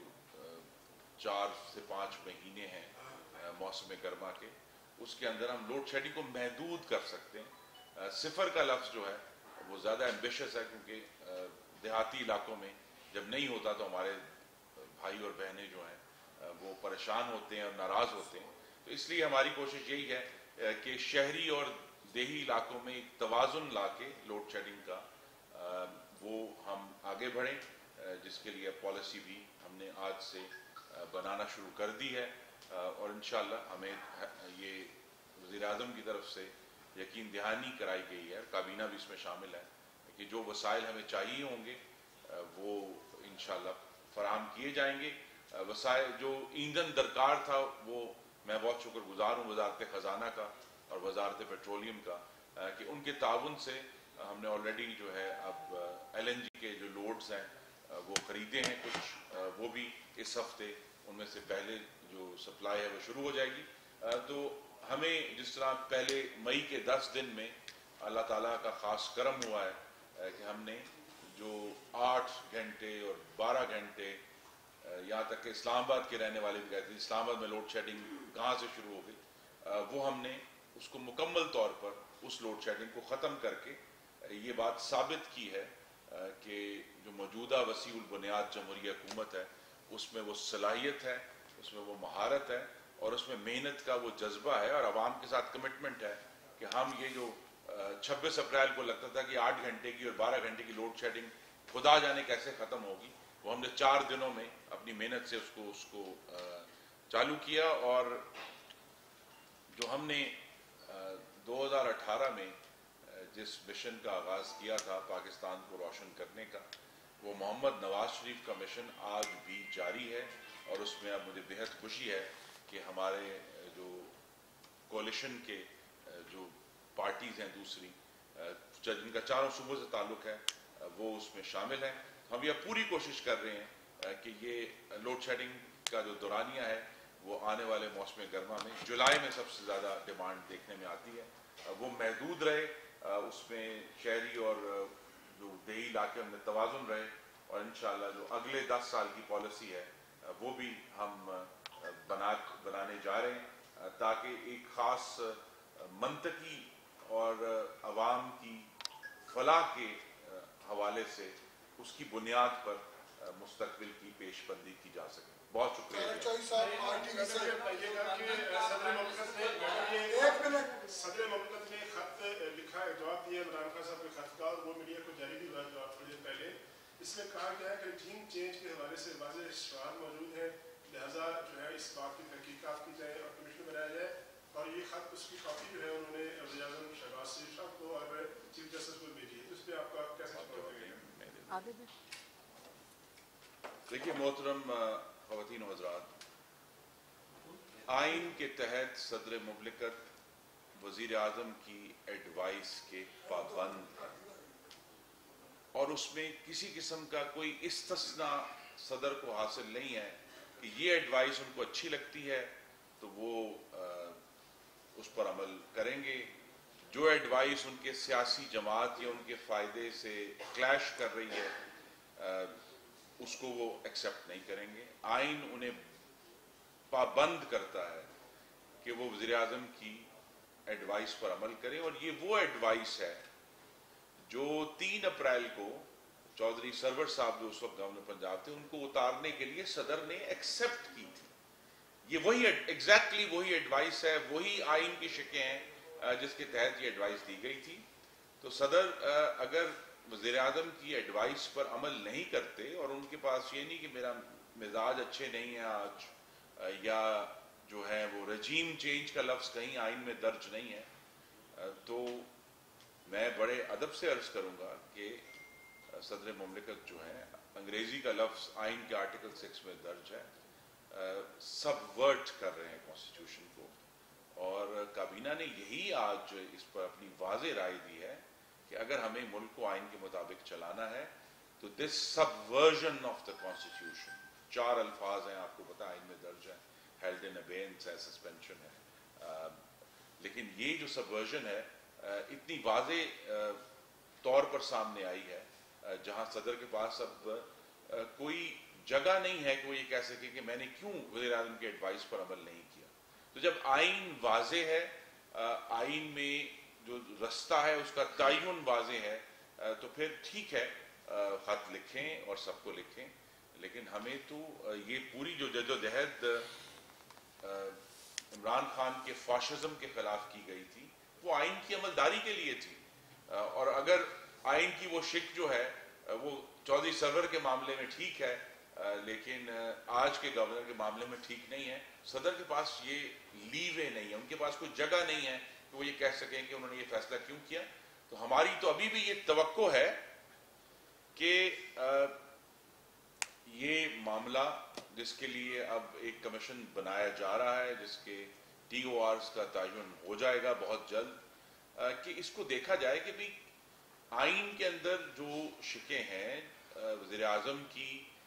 چار سے پانچ مہینے ہیں موسم گرما کے اس کے اندر ہم لوڈ شیڈنگ کو محدود کر سکتے ہیں. صفر کا لفظ جو ہے وہ زیادہ ایمبیشس ہے کیونکہ دیہاتی علاقوں میں جب نہیں ہوتا تو ہمارے بھائی اور بہنیں جو ہیں وہ پریشان ہوتے ہیں اور ناراض ہوتے ہیں, تو اس لیے ہماری کوشش یہی ہے کہ شہری اور دیہی علاقوں میں ایک توازن لا کے لوڈ شیڈنگ کا وہ ہم آگے بڑھیں, جس کے لیے پالیسی بھی ہم نے آج سے بنانا شروع کر دی ہے, اور انشاءاللہ ہمیں یہ وزیر اعظم کی طرف سے یقین دہانی کرائی گئی ہے, کابینہ بھی اس میں شامل ہے, کہ جو وسائل ہمیں چاہیے ہوں گے وہ انشاءاللہ فراہم کیے جائیں گے. وسائل جو ایندھن درکار تھا وہ میں بہت شکر گزار ہوں وزارت خزانہ کا اور وزارت پیٹرولیم کا کہ ان کے تعاون سے ہم نے آلریڈی جو ہے اب ایل این جی کے جو لوڈز ہیں وہ خریدے ہیں کچھ, وہ بھی اس ہفتے ان میں سے پہلے جو سپلائی ہے وہ شروع ہو جائے گی. تو ہمیں جس طرح پہلے مئی کے دس دن میں اللہ تعالیٰ کا خاص کرم ہوا ہے کہ ہم نے جو آٹھ گھنٹے اور بارہ گھنٹے یہاں تک کہ اسلام آباد کے رہنے والے بھی کہتے ہیں اسلام آباد میں لوڈ شیڈنگ کہاں سے شروع ہو گئی, وہ ہم نے اس کو مکمل طور پر اس لوڈ شیڈنگ کو ختم کر کے یہ بات ثابت کی ہے کہ جو موجودہ وسیع البنیاد جمہوری حکومت ہے اس میں وہ صلاحیت ہے, اس میں وہ مہارت ہے اور اس میں محنت کا وہ جذبہ ہے اور عوام کے ساتھ کمٹمنٹ ہے کہ ہم یہ جو چھبیس اپریل کو لگتا تھا کہ آٹھ گھنٹے کی اور بارہ گھنٹے کی لوڈ شیڈنگ خدا جانے کیسے ختم ہوگی, وہ ہم نے چار دنوں میں اپنی محنت سے اس کو اس کو چالو کیا. اور جو ہم نے دو ہزار اٹھارہ میں جس مشن کا آغاز کیا تھا پاکستان کو روشن کرنے کا, وہ محمد نواز شریف کا مشن آج بھی جاری ہے, اور اس میں اب مجھے بہت خوشی ہے کہ ہمارے جو کولیشن کے جو پارٹیز ہیں دوسری जिनका चारों सूबों से ताल्लुक़ है वो उसमें शामिल हैं। हम यह पूरी कोशिश कर रहे हैं कि ये लोड शेडिंग का जो दौरानिया है वो आने वाले मौसम गर्मा में जुलाई में सबसे ज़्यादा डिमांड देखने में आती है, वो महदूद रहे, उसमें शहरी और जो देही इलाके में तवाज़ुन रहे, और इंशाअल्लाह जो अगले दस साल की पॉलिसी है वो भी हम बना बनाने जा रहे हैं ताकि एक ख़ास मंतकी और अवाम की फलाह के हवाले से उसकी बुनियाद पर मुस्तकबिल की पेशबंदी की जा सके। बहुत शुक्रिया। सदर मुमलकत ने खत लिखा है, जवाब दिया इमरान खान साहब के खत का, और वो मीडिया को जारी भी हुआ जवाब थोड़ी देर पहले। इसमें कहा गया है कि टीम चेंज के हवाले से वाज़ेह इशरार मौजूद है, लिहाजा जो है इस बात की तहकीकात की जाए और कमीशन बनाया जाए। और ये खत उसकी कॉपी जो है उन्होंने वज़ीर आज़म शहबाज शरीफ साहब को और चीफ जस्टिस को भेजी है, तो इस पर आपका कैसे जवाब देंगे? देखिए मोहतरम ख़वातीन व हज़रात, आइन के तहत सदर मुमलिकत वज़ीर आज़म की एडवाइस के पाबंद है और उसमें किसी किस्म का कोई इस्तिस्ना सदर को हासिल नहीं है कि ये एडवाइस उनको अच्छी लगती है तो वो आ, उस पर अमल करेंगे, जो एडवाइस उनके सियासी जमात या उनके फ़ायदे से क्लैश कर रही है आ, उसको वो एक्सेप्ट नहीं करेंगे। आइन उन्हें पाबंद करता है कि वो वज़ीर आज़म की एडवाइस पर अमल करें, और ये वो एडवाइस है जो तीन अप्रैल को चौधरी सरवर साहब जो उस वक्त गवर्नर पंजाब थे उनको उतारने के लिए सदर ने एक्सेप्ट की थी। ये वही एग्जैक्टली वही एडवाइस है, वही आइन की शिकें हैं जिसके तहत ये एडवाइस दी गई थी। तो सदर अगर वज़ीर आज़म की एडवाइस पर अमल नहीं करते और उनके पास ये नहीं कि मेरा मिजाज अच्छे नहीं है आज, या जो है वो रजीम चेंज का लफ्ज़ कहीं आइन में दर्ज नहीं है, तो मैं बड़े अदब से अर्ज़ करूँगा कि सदर मुमलिकत जो है अंग्रेज़ी का लफ्ज़ आइन के आर्टिकल सिक्स में दर्ज है, सबवर्ट कर रहे हैं कॉन्स्टिट्यूशन को, और काबीना ने यही आज इस पर अपनी वाज़ेह राय दी है कि अगर हमें मुल्क को आइन के मुताबिक चलाना है तो this subversion of the constitution, चार अल्फाज हैं आपको पता आइन में दर्ज है, हेल्ड इन अबेयंस है, सस्पेंशन है, आ, लेकिन ये जो सबवर्जन है आ, इतनी वाज़ेह तौर पर सामने आई है जहां सदर के पास अब आ, कोई जगह नहीं है कि वो ये कह सके कि मैंने क्यों वज़ीर आज़म की एडवाइस पर अमल नहीं किया। तो जब आइन वाज़ेह है, आइन में जो रास्ता है उसका तयन वाज़ेह है, तो फिर ठीक है ख़त लिखें और सबको लिखें, लेकिन हमें तो ये पूरी जो जद्दोजहद इमरान खान के फाशिज्म के ख़िलाफ़ की गई थी वो आइन की अमलदारी के लिए थी, और अगर आइन की वो शिक जो है वो चौधरी सरवर के मामले में ठीक है लेकिन आज के गवर्नर के मामले में ठीक नहीं है, सदर के पास ये लीवे नहीं है, उनके पास कोई जगह नहीं है कि वो ये कह सकें कि उन्होंने ये फैसला क्यों किया। तो हमारी तो अभी भी ये तवक्को है कि ये मामला जिसके लिए अब एक कमीशन बनाया जा रहा है, जिसके टी ओ आर्स का तयन हो जाएगा बहुत जल्द, कि इसको देखा जाए कि भाई आइन के अंदर जो शिकें हैं, वज़ीर आज़म की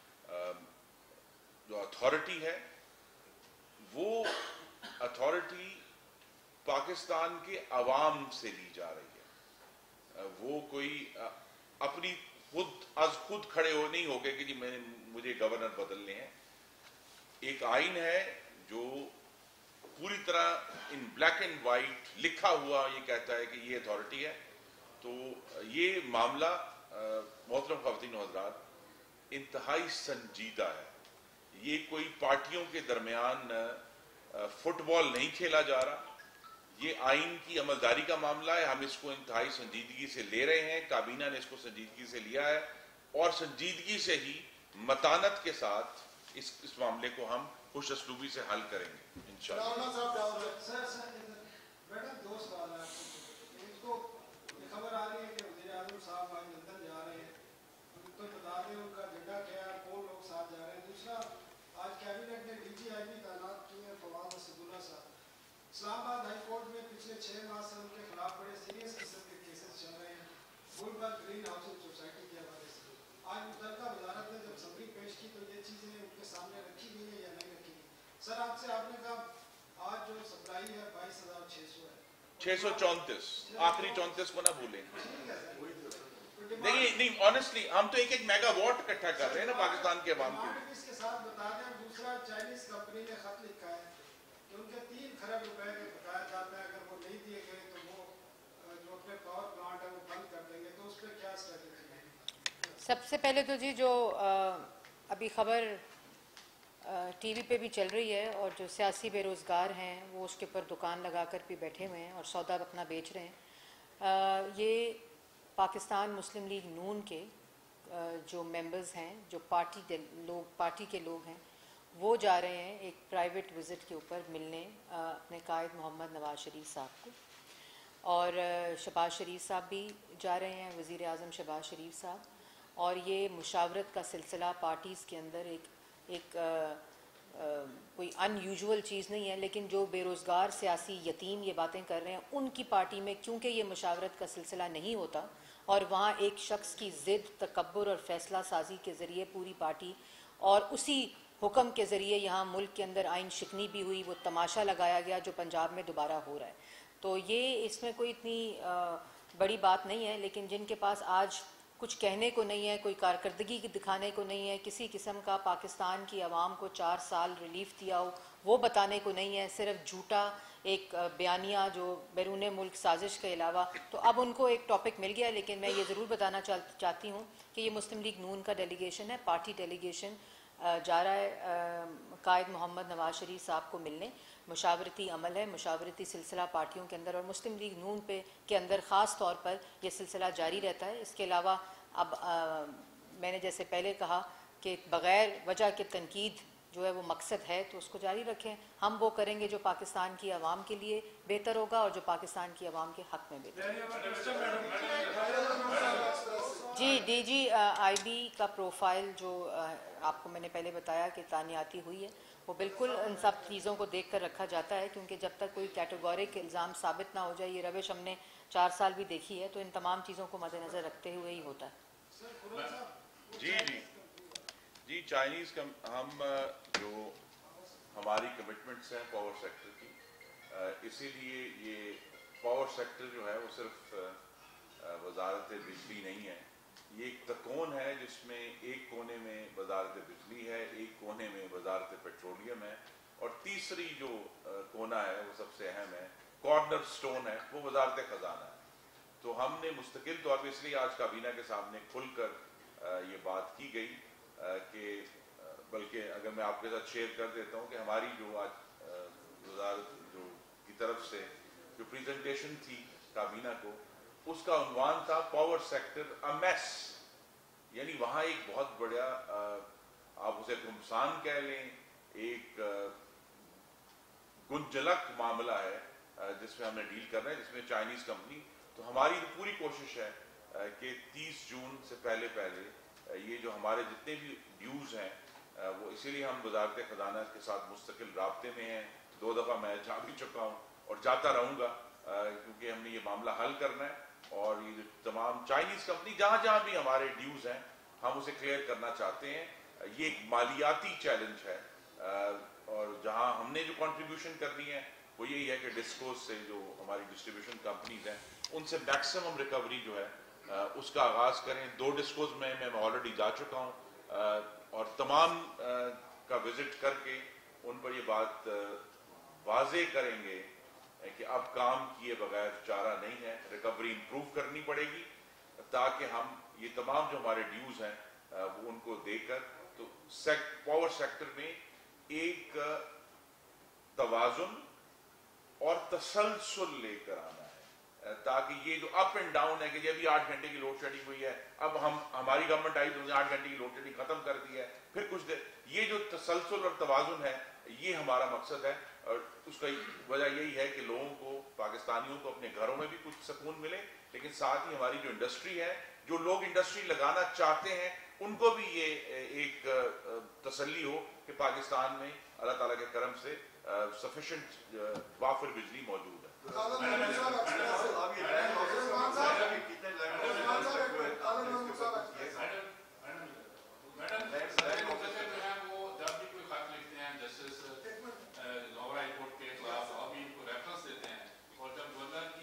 जो अथॉरिटी है वो अथॉरिटी पाकिस्तान के अवाम से ली जा रही है, वो कोई अपनी खुद आज खुद खड़े हो नहीं हो गए कि जी मैंने मुझे गवर्नर बदलने हैं। एक आइन है जो पूरी तरह इन ब्लैक एंड वाइट लिखा हुआ ये कहता है कि ये अथॉरिटी है। तो ये मामला मोहतरम ख़वातीन व हज़रात इंतहाई संजीदा है, ये कोई पार्टियों के दरमियान फुटबॉल नहीं खेला जा रहा, ये आइन की अमलदारी का मामला है। हम इसको इंतहाई संजीदगी से ले रहे हैं, काबीना ने इसको संजीदगी से लिया है और संजीदगी से ही मतानत के साथ इस इस मामले को हम खुश असलूबी से हल करेंगे इंशाअल्लाह। खबर आ रही है कि वज़ीर आज़म साहब आज लंदन जा रहे हैं, तो बता दें उनका एजेंडा क्या है, कौन लोग साथ जा रहे हैं। दूसरा, आज कैबिनेट ने डी जी आई बी तैनात किए हैं फवाद असदुल्ला साहब। इस्लामाबाद हाई कोर्ट में पिछले छः माह से उनके खिलाफ बड़े सीरियस किस्म के केसेस चल रहे छह सौ चौंतीस, आखिरी चौंतीस को ना भूलें। नहीं नहीं ऑनेस्टली हम तो एक एक मेगावाट इकट्ठा कर रहे हैं ना पाकिस्तान के अवाम के लिए। इसके साथ बता दें, दूसरा चाइनीज कंपनी ने खत लिखा है कि उनके तीन खरब रुपए के बकाया जाता है, अगर वो नहीं दिए गए तो वो जो अपने पावर प्लांट है वो बंद कर देंगे, तो उस पर क्या स्ट्रेटेजी है? सबसे पहले तो जी जो अभी खबर टीवी पे भी चल रही है और जो सियासी बेरोज़गार हैं वो उसके ऊपर दुकान लगा कर भी बैठे हुए हैं और सौदा अपना बेच रहे हैं, ये पाकिस्तान मुस्लिम लीग नून के जो मेंबर्स हैं, जो पार्टी लोग पार्टी के लोग हैं, वो जा रहे हैं एक प्राइवेट विज़िट के ऊपर मिलने अपने कायद मोहम्मद नवाज शरीफ साहब को, और शहबाज शरीफ साहब भी जा रहे हैं, वज़ीर आज़म शहबाज शरीफ साहब, और ये मुशावरत का सिलसिला पार्टीज़ के अंदर एक एक आ, आ, कोई अनयूजुअल चीज़ नहीं है, लेकिन जो बेरोज़गार सियासी यतीम ये बातें कर रहे हैं उनकी पार्टी में क्योंकि ये मुशावरत का सिलसिला नहीं होता और वहाँ एक शख्स की ज़िद, तकब्बुर और फ़ैसला साजी के ज़रिए पूरी पार्टी और उसी हुक्म के ज़रिए यहाँ मुल्क के अंदर आइन शिकनी भी हुई, वो तमाशा लगाया गया जो पंजाब में दोबारा हो रहा है। तो ये इसमें कोई इतनी आ, बड़ी बात नहीं है, लेकिन जिनके पास आज कुछ कहने को नहीं है, कोई कारकर्दगी दिखाने को नहीं है, किसी किस्म का पाकिस्तान की आवाम को चार साल रिलीफ दिया हो वो बताने को नहीं है, सिर्फ झूठा एक बयानिया जो बैरून मुल्क साजिश के अलावा, तो अब उनको एक टॉपिक मिल गया। लेकिन मैं ये ज़रूर बताना चाहती हूँ कि ये मुस्लिम लीग नून का डेलीगेशन है, पार्टी डेलीगेशन जा रहा है कायद मोहम्मद नवाज शरीफ साहब को मिलने। मुशावरती अमल है, मुशावरती सिलसिला पार्टियों के अंदर और मुस्लिम लीग नून पे के अंदर ख़ास तौर पर यह सिलसिला जारी रहता है। इसके अलावा अब आ, मैंने जैसे पहले कहा कि बग़ैर वजह के तनकीद जो है वो मकसद है तो उसको जारी रखें। हम वो करेंगे जो पाकिस्तान की आवाम के लिए बेहतर होगा और जो पाकिस्तान की आवाम के हक़ में बेहतर होगा। जी डी जी आई बी का प्रोफाइल जो आ, आपको मैंने पहले बताया कि तानियाती हुई है, वो बिल्कुल इन सब चीज़ों को देख कर रखा जाता है, क्योंकि जब तक कोई कैटेगोरिक इल्ज़ाम साबित ना हो जाए, ये रविश हमने चार साल भी देखी है, तो इन तमाम चीज़ों को मद्देनज़र रखते हुए ही होता है। जी जी जी चाइनीज़ का हम जो हमारी कमिटमेंट्स हैं पावर सेक्टर की, इसीलिए ये पावर सेक्टर जो है वो सिर्फ वजारत बिजली नहीं है, ये एक तकोन है जिसमें एक कोने में वजारत बिजली है, एक कोने में वजारत पेट्रोलियम है, और तीसरी जो कोना है वो सबसे अहम है, कॉर्नर स्टोन है, वो वजारत ख़जाना है। तो हमने मुस्तकिल तौर पर, इसलिए आज काबीना के सामने खुलकर ये बात की गई कि, बल्कि अगर मैं आपके साथ शेयर कर देता हूँ कि हमारी जो आज वजारत जो की तरफ से जो प्रेजेंटेशन थी काबीना को, उसका उन्वान था पावर सेक्टर अ मेस, यानी वहाँ एक बहुत बड़ा, आप उसे घुमसान कह लें, एक गुंजलक मामला है जिसमें हमने डील करना है, जिसमें चाइनीज़ कंपनी। तो हमारी तो पूरी कोशिश है कि तीस जून से पहले पहले ये जो हमारे जितने भी ड्यूज़ हैं वो, इसीलिए हम वजारत ख़जाना के साथ मुस्तकिल राब्ते में हैं। दो दफ़ा मैं जा भी चुका हूँ और जाता रहूँगा, क्योंकि हमने ये मामला हल करना है, और ये जो तमाम चाइनीज़ कंपनी जहाँ जहाँ भी हमारे ड्यूज़ हैं हम उसे क्लियर करना चाहते हैं। ये एक मालियाती चैलेंज है, और जहाँ हमने जो कंट्रीब्यूशन करनी है वो यही है कि डिस्कोस से जो हमारी डिस्ट्रीब्यूशन कंपनीज हैं उनसे मैक्सिमम रिकवरी जो है उसका आगाज़ करें। दो डिस्कोस में मैं ऑलरेडी जा चुका हूँ, और तमाम का विज़िट करके उन पर ये बात वाज़े करेंगे कि अब काम किए बगैर चारा नहीं है, रिकवरी इम्प्रूव करनी पड़ेगी, ताकि हम ये तमाम जो हमारे ड्यूज़ हैं वो उनको देकर, तो सेक, पावर सेक्टर में एक तवाज़ुन और तसलसल लेकर आना है, ताकि ये जो अप एंड डाउन है कि जब भी आठ घंटे की लोड शेडिंग हुई है, अब हम हमारी गवर्नमेंट आई तो आठ घंटे की लोड शेडिंग खत्म कर दी है, फिर कुछ देर, ये जो तसलसल और तवाज़ुन है ये हमारा मकसद है। और उसका वजह यही है कि लोगों को, पाकिस्तानियों को अपने घरों में भी कुछ सुकून मिले, लेकिन साथ ही हमारी जो इंडस्ट्री है, जो लोग इंडस्ट्री लगाना चाहते हैं, उनको भी ये एक तसल्ली हो कि पाकिस्तान में अल्लाह ताला के करम से सफिशिएंट वाफिर बिजली मौजूद है। हाई कोर्ट के खिलाफ अभी इनको रेफरेंस देते हैं, और जब गवर्नर की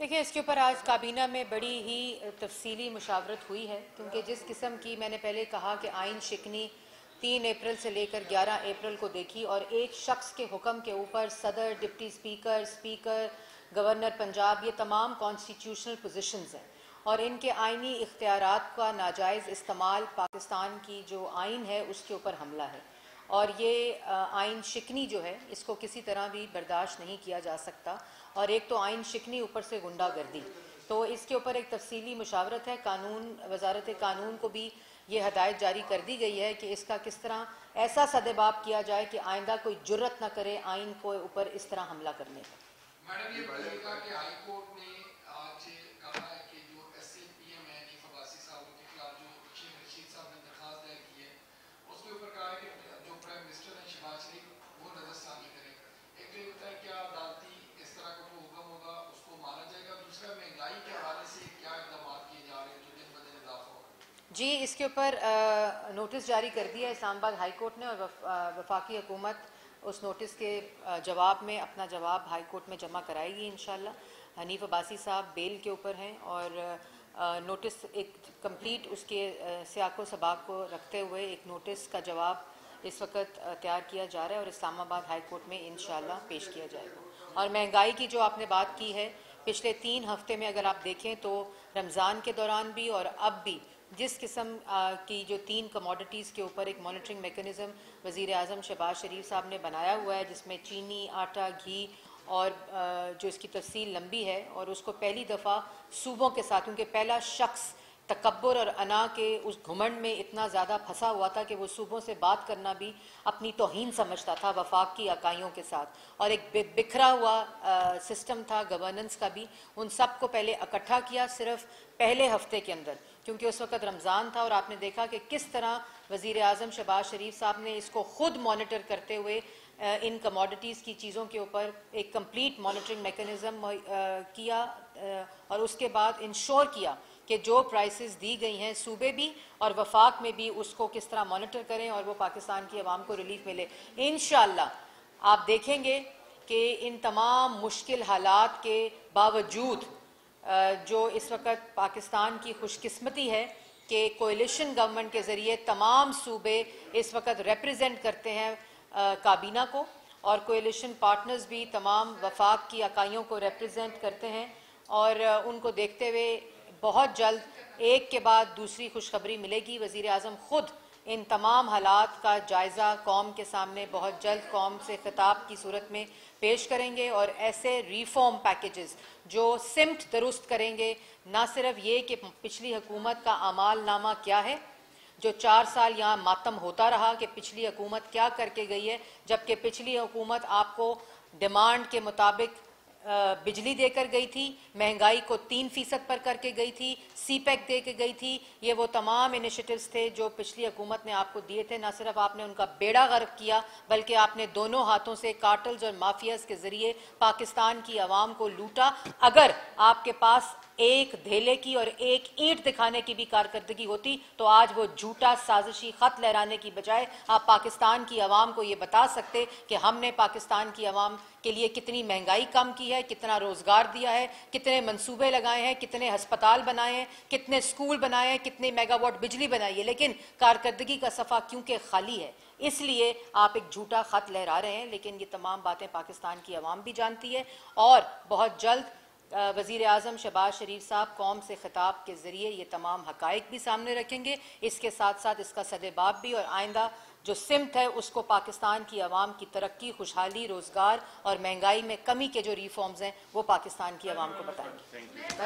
देखिए, इसके ऊपर आज काबीना में बड़ी ही तफसीली मुशावरत हुई है, क्योंकि जिस किस्म की मैंने पहले कहा कि आइन शिकनी तीन अप्रैल से लेकर ग्यारह अप्रैल को देखी और एक शख्स के हुक्म के ऊपर सदर, deputy speaker, speaker, governor Punjab, ये तमाम कॉन्स्टिट्यूशनल पोजीशंस हैं और इनके आइनी इख्तियारात का नाजायज़ इस्तेमाल पाकिस्तान की जो आइन है उसके ऊपर हमला है और ये आइन शिकनी जो है इसको किसी तरह भी बर्दाश्त नहीं किया जा सकता। और एक तो आइन शिकनी, ऊपर से गुंडागर्दी, तो इसके ऊपर एक तफसीली मुशावरत है। कानून वजारत कानून को भी ये हदायत जारी कर दी गई है कि इसका किस तरह ऐसा सदेबाब किया जाए कि आइंदा कोई जुर्रत न करे आइन को ऊपर इस तरह हमला करने का। मैडम, ये बताइएगा कि हाई कोर्ट ने आज कहा है कि जो एस ए पी एम है हनीफ अब्बासी साहब के खिलाफ जो शेख रशीद साहब ने दरखास्त दायर की है उसके ऊपर कहा है कि जो प्राइम मिनिस्टर हैं शहबाज शरीफ वो नजरसानी करें। एक तो ये बताएं क्या अदालती इस तरह का कोई हुक्म होगा उसको माना जाएगा? दूसरा, महंगाई के हवाले से क्या इकदाम किए जा रहे हैं जो दिन ब दिन इजाफा हो? जी, इसके ऊपर नोटिस जारी कर दिया है इस्लामाबाद हाई कोर्ट ने और वफाकी हुकूमत उस नोटिस के जवाब में अपना जवाब हाई कोर्ट में जमा कराएगी इंशाल्लाह। हनीफ अब्बासी साहब बेल के ऊपर हैं और नोटिस एक कंप्लीट उसके सियाको सबाक को रखते हुए एक नोटिस का जवाब इस वक्त तैयार किया जा रहा है और इस्लामाबाद हाई कोर्ट में इंशाल्लाह पेश किया जाएगा। और महंगाई की जो आपने बात की है, पिछले तीन हफ्ते में अगर आप देखें तो रमज़ान के दौरान भी और अब भी जिस किस्म की जो तीन कमोडिटीज़ के ऊपर एक मॉनिटरिंग मेकनिज़म वज़ीर आज़म शहबाज शरीफ साहब ने बनाया हुआ है, जिसमें चीनी, आटा, घी और जो इसकी तफसील लंबी है और उसको पहली दफ़ा सूबों के साथ, क्योंकि पहला शख्स तकब्बुर और अना के उस घुमंड में इतना ज़्यादा फंसा हुआ था कि वो सूबों से बात करना भी अपनी तौहीन समझता था वफाक की इकाइयों के साथ, और एक बिखरा हुआ आ, सिस्टम था गवर्नेंस का भी। उन सब को पहले इकट्ठा किया सिर्फ पहले हफ्ते के अंदर, क्योंकि उस वक्त रमज़ान था और आपने देखा कि किस तरह वज़ीर आज़म शहबाज शरीफ साहब ने इसको ख़ुद मॉनिटर करते हुए इन कमोडिटीज़ की चीज़ों के ऊपर एक कंप्लीट मॉनिटरिंग मेकनिज़म किया और उसके बाद इंश्योर किया कि जो प्राइसेस दी गई हैं सूबे भी और वफाक में भी उसको किस तरह मॉनिटर करें और वो पाकिस्तान की आवाम को रिलीफ मिले। इंशाअल्लाह आप देखेंगे कि इन तमाम मुश्किल हालात के बावजूद जो इस वक्त पाकिस्तान की खुशकिस्मती है कि कोalition गवर्नमेंट के ज़रिए तमाम सूबे इस वक्त रिप्रेजेंट करते हैं काबीना को और कोalition पार्टनर्स भी तमाम वफाक की इकाइयों को रिप्रेजेंट करते हैं और उनको देखते हुए बहुत जल्द एक के बाद दूसरी खुशखबरी मिलेगी। वज़ीर आज़म ख़ुद इन तमाम हालात का जायज़ा कौम के सामने बहुत जल्द कौम से खिताब की सूरत में पेश करेंगे और ऐसे रिफॉर्म पैकेजेस जो सिमत दुरुस्त करेंगे, ना सिर्फ ये कि पिछली हुकूमत का अमाल नामा क्या है, जो चार साल यहाँ मातम होता रहा कि पिछली हुकूमत क्या करके गई है, जबकि पिछली हुकूमत आपको डिमांड के मुताबिक बिजली देकर गई थी, महंगाई को तीन फीसद पर करके गई थी, सी पैक दे के गई थी। ये वो तमाम इनिशिएटिव्स थे जो पिछली हुकूमत ने आपको दिए थे। ना सिर्फ आपने उनका बेड़ा गर्क किया बल्कि आपने दोनों हाथों से कार्टल्स और माफियाज के जरिए पाकिस्तान की आवाम को लूटा। अगर आपके पास एक धेले की और एक ईंट दिखाने की भी कारकर्दगी होती तो आज वो झूठा साजिशी खत लहराने की बजाय आप पाकिस्तान की आवाम को ये बता सकते कि हमने पाकिस्तान की आवाम के लिए कितनी महंगाई कम की है, कितना रोजगार दिया है, कितने मंसूबे लगाए हैं, कितने अस्पताल बनाए हैं, कितने स्कूल बनाए हैं, कितने मेगावाट बिजली बनाई है। लेकिन कारकर्दगी का सफ़ा क्योंकि खाली है इसलिए आप एक झूठा खत लहरा रहे हैं। लेकिन ये तमाम बातें पाकिस्तान की आवाम भी जानती है और बहुत जल्द वज़ीर आज़म शहबाज शरीफ साहब कौम से खिताब के ज़रिए ये तमाम हक़ाइक़ भी सामने रखेंगे। इसके साथ साथ इसका सदेबाब भी और आइंदा जो सिमत है उसको पाकिस्तान की आवाम की तरक्की, खुशहाली, रोज़गार और महंगाई में कमी के जो रिफॉर्म्स हैं वो पाकिस्तान की आवाम को बताएंगे।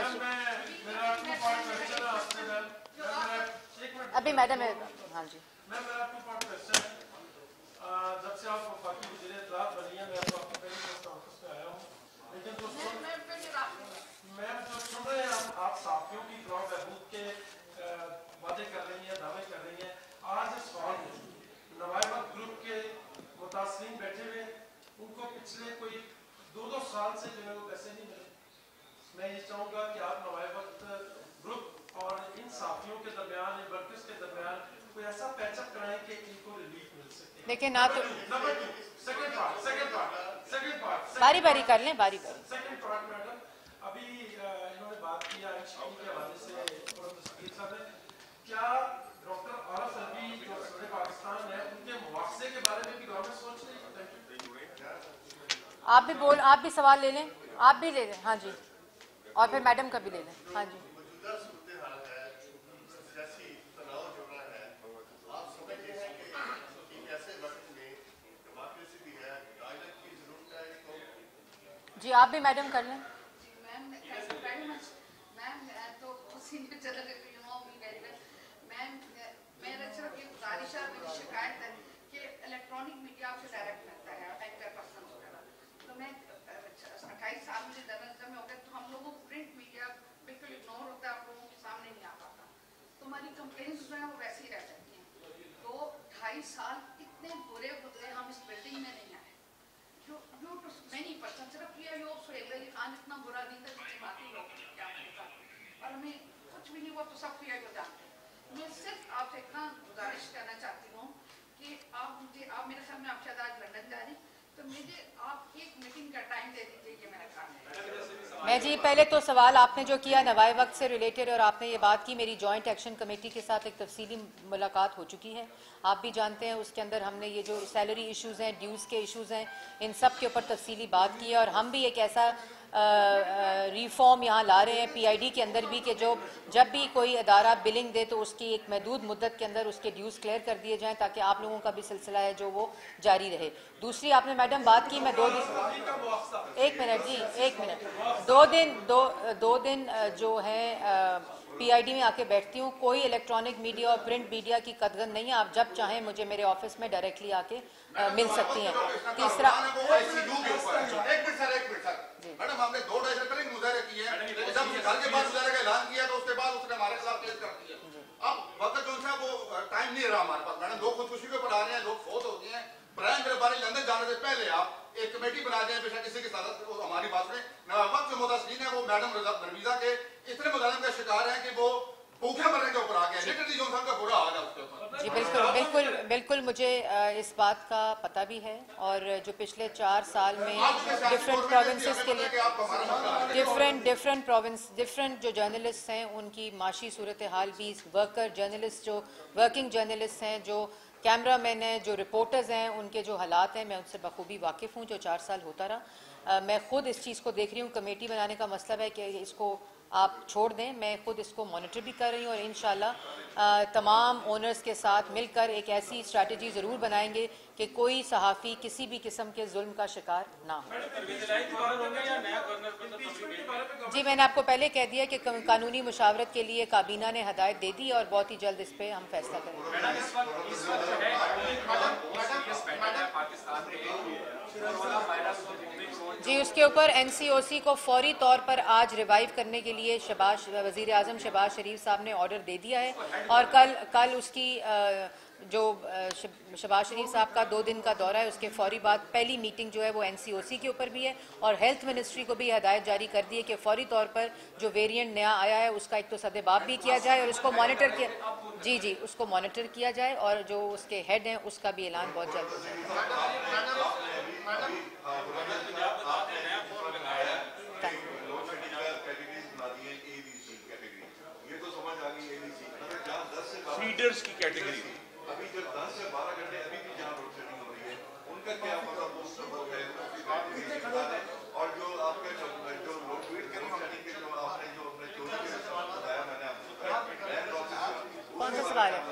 अभी मैडम है, हाँ जी। जब से आप वफाकी वज़ीर इत्तलाआत बनी हैं, मैं आपको पहले से आया हूँ, लेकिन दोस्तों मैं जो सुन रहे हैं आप, आप साथियों की ग्राम बहबूद के वादे कर रही हैं, दावे कर रही हैं। आज इस सवाल नवाब ग्रुप के मुतासरीन बैठे हुए, उनको पिछले कोई दो दो साल से जो है वो पैसे नहीं मिले। मैं ये चाहूँगा कि आप नवाब ग्रुप और इन साथियों के दरमियान, इन वर्कर्स के दरमियान कोई ऐसा पैचअप कराएं कि इनको रिलीफ मिल सके। लेकिन ना तो number two, second part, second part, second part, बारी बारी कर लें, बारी बारी। सेकंड पार्ट मैडम, अभी इन्होंने बात की आईसीटी के हवाले से तस्वीर साहब ने, क्या डॉक्टर आरफ अलवी जो सदर पाकिस्तान है उनके मुआवजे के बारे में भी गवर्नमेंट सोच रही है? आप भी बोल आप भी सवाल ले लें, आप भी ले लें। हाँ जी, और फिर मैडम का भी ले लें। हाँ जी। जी आप भी मैडम कर लें। शिकायत है कि इलेक्ट्रॉनिक मीडिया से डायरेक्ट मिलता है एंकर पर्सन वगैरह, तो मैं अट्ठाईस साल मुझे जर्नलिज्म में हो गया, तो हम लोगों को प्रिंट मीडिया बिल्कुल इग्नोर होता है, आप लोगों के सामने नहीं आ पाता, तो हमारी कंप्लेंट्स जो है वो वैसे ही रह जाती हैं। तो ढाई साल इतने बुरे गुजरे, हम इस बिल्डिंग में नहीं आए, जो ड्यू टू मेनी पर्सन, सिर्फ ये योग सुहेल अली खान इतना बुरा नहीं था जितने बाकी लोग क्या था, और हमें कुछ भी नहीं हुआ, तो सब किया जो जानते हैं। मैं सिर्फ आपसे इतना गुजारिश करना चाहती हूँ कि आप मुझे, आप मेरे साथ में आपसे आज लंदन जा रही, तो मुझे आप एक मीटिंग का टाइम दे दीजिए, ये मेरा काम है। मैं जी पहले तो सवाल आपने जो किया नवाए वक्त से रिलेटेड, और आपने ये बात की, मेरी जॉइंट एक्शन कमेटी के साथ एक तफसीली मुलाकात हो चुकी है, आप भी जानते हैं। उसके अंदर हमने ये जो सैलरी इश्यूज़ हैं, ड्यूज़ के इश्यूज़ हैं, इन सब के ऊपर तफसीली बात की है, और हम भी एक ऐसा रिफॉर्म यहाँ ला रहे हैं पीआईडी के अंदर भी कि जो जब भी कोई अदारा बिलिंग दे तो उसकी एक महदूद मुद्दत के अंदर उसके ड्यूज़ क्लियर कर दिए जाएं, ताकि आप लोगों का भी सिलसिला है जो वो जारी रहे। दूसरी आपने मैडम बात की, मैं दो दिन एक मिनट जी एक मिनट दो दिन दो दो दिन जो है पीआईडी में आके बैठती हूँ, कोई इलेक्ट्रॉनिक मीडिया और प्रिंट मीडिया की कदगन नहीं है। आप जब चाहें मुझे मेरे ऑफिस में डायरेक्टली आके आ, मिल सकती हैं। तीसरा मैडम हमने दो ढाई करेंगे मुजाहरे किए हैं, जब घर के बाद मुजाहरे का ऐलान किया तो उसके बाद उसने हमारे खिलाफ केस कर दिया। अब वक्त जो है वो टाइम नहीं रहा हमारे पास। मैडम दो खुदकुशी के ऊपर आ रहे हैं, लोग फौत हो गए हैं। प्राइम गिरफ्तारी लंदन जाने से पहले आप एक कमेटी बना दें, बेशक किसी की सादत हमारी बात में वक्त जो मुतासरीन है वो मैडम नरवीजा के इतने मुजालिम का शिकार है कि वो भूखे मरने के ऊपर आ गया। लिटरली जो का बुरा हाल है उसके ऊपर। जी बिल्कुल बिल्कुल बिल्कुल मुझे इस बात का पता भी है, और जो पिछले चार साल में डिफरेंट प्रोविंसेस के लिए डिफरेंट डिफरेंट प्रोविंस डिफरेंट जो जर्नलिस्ट हैं उनकी माशी सूरत हाल भी, वर्कर जर्नलिस्ट जो वर्किंग जर्नलिस्ट हैं, जो कैमरा मैन हैं, जो रिपोर्टर्स हैं, उनके जो हालात हैं मैं उनसे बखूबी वाकिफ़ हूँ, जो चार साल होता रहा। आ, मैं खुद इस चीज़ को देख रही हूँ। कमेटी बनाने का मतलब है कि इसको आप छोड़ दें, मैं खुद इसको मॉनिटर भी कर रही हूँ, और इंशाल्लाह तमाम ओनर्स के साथ मिलकर एक ऐसी स्ट्रैटेजी ज़रूर बनाएंगे कि कोई सहाफ़ी किसी भी किस्म के जुल्म का शिकार ना हो। जी मैंने आपको पहले कह दिया कि कानूनी मुशावरत के लिए काबीना ने हदायत दे दी, और बहुत ही जल्द इस पर हम फैसला करेंगे। जी उसके ऊपर एनसीओसी को फौरी तौर पर आज रिवाइव करने के लिए शहबाज वज़ीर आज़म शहबाज शरीफ साहब ने ऑर्डर दे दिया है, और कल कल उसकी जो शहबाज शरीफ साहब का दो दिन का दौरा है उसके फौरी बाद पहली मीटिंग जो है वो एनसीओसी के ऊपर भी है, और हेल्थ मिनिस्ट्री को भी हदायत जारी कर दी है कि फौरी तौर पर जो वेरिएंट नया आया है उसका एक तो सदेबाप भी किया जाए, और उसको मॉनिटर किया जी जी उसको मॉनिटर किया जाए, और जो उसके हेड हैं उसका भी ऐलान बहुत जल्द हो जाए। फीडर्स की कैटेगरी अभी जब दस से बारह घंटे अभी भी जहाँ रोड सेटिंग हो रही है उनका क्या मतलब है, और जो आपके जो लोग ट्वीट के रोड सेटिंग के जो आपने जो अपने चोरी के बताया मैंने आपको कौन सा सवाल है?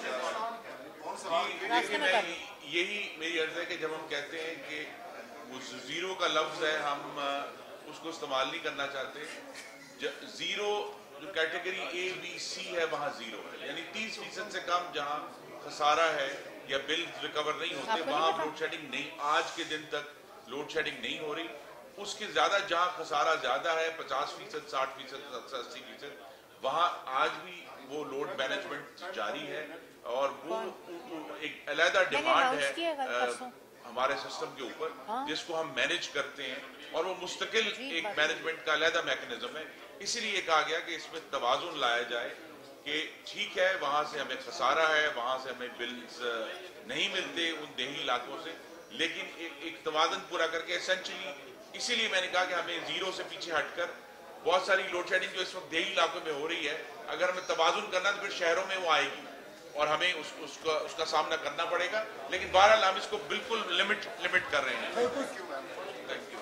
यही मेरी अर्ज है कि जब हम कहते हैं कि उस जीरो का लफ्ज है हम उसको इस्तेमाल नहीं करना चाहते। जीरो जो कैटेगरी ए बी सी है वहाँ जीरो है, यानी तीस फीसद से कम जहाँ खसारा है या बिल रिकवर नहीं होते वहाँ लोड शेडिंग नहीं, आज के दिन तक लोड शेडिंग नहीं हो रही। उसके ज्यादा जहाँ खसारा ज्यादा है पचास फीसद साठ फीसद अस्सी फीसद वहाँ आज भी वो लोड मैनेजमेंट जारी है, और वो एक अलहदा डिमांड है हमारे सिस्टम के ऊपर जिसको हम मैनेज करते हैं, और वो मुस्तकिल एक मैनेजमेंट का अलहदा मैकेनिज्म है। इसीलिए कहा गया कि इसमें तवाजुन लाया जाए कि ठीक है वहाँ से हमें खसारा है, वहाँ से हमें बिल्स नहीं मिलते उन देही इलाकों से, लेकिन एक, एक तवाजुन पूरा करके एसेंशली इसीलिए मैंने कहा कि हमें जीरो से पीछे हटकर بہت ساری لوڈ شیڈنگ جو اس وقت دیہی علاقوں میں ہو رہی ہے، اگر ہمیں توازن کرنا تو پھر شہروں میں وہ آئے گی اور ہمیں اس, اس, کا, اس کا سامنا کرنا پڑے گا، لیکن بہرحال ہم اس کو بالکل لمٹ لمٹ کر رہے ہیں. Thank you.